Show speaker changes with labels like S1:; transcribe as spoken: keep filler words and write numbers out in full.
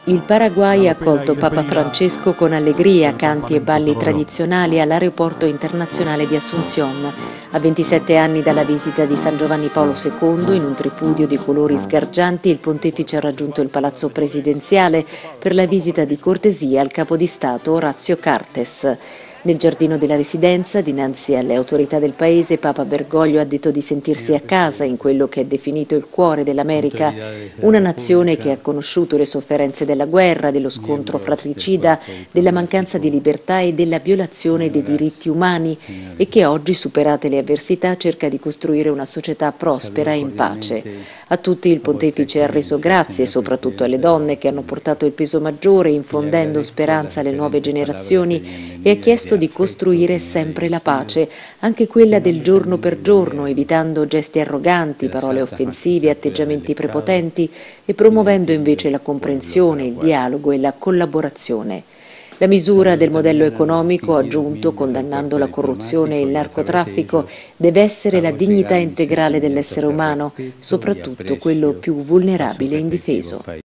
S1: Il Paraguay ha accolto Papa Francesco con allegria, canti e balli tradizionali all'aeroporto internazionale di Asunción. A ventisette anni dalla visita di San Giovanni Paolo secondo, in un tripudio di colori sgargianti, il pontefice ha raggiunto il palazzo presidenziale per la visita di cortesia al capo di Stato Horacio Cartes. Nel giardino della residenza, dinanzi alle autorità del paese, Papa Bergoglio ha detto di sentirsi a casa in quello che è definito il cuore dell'America, una nazione che ha conosciuto le sofferenze della guerra, dello scontro fratricida, della mancanza di libertà e della violazione dei diritti umani e che oggi, superate le avversità, cerca di costruire una società prospera e in pace. A tutti il pontefice ha reso grazie, soprattutto alle donne che hanno portato il peso maggiore, infondendo speranza alle nuove generazioni, e ha chiesto di costruire sempre la pace, anche quella del giorno per giorno, evitando gesti arroganti, parole offensive, atteggiamenti prepotenti e promuovendo invece la comprensione, il dialogo e la collaborazione. La misura del modello economico, ha aggiunto, condannando la corruzione e il narcotraffico, deve essere la dignità integrale dell'essere umano, soprattutto quello più vulnerabile e indifeso.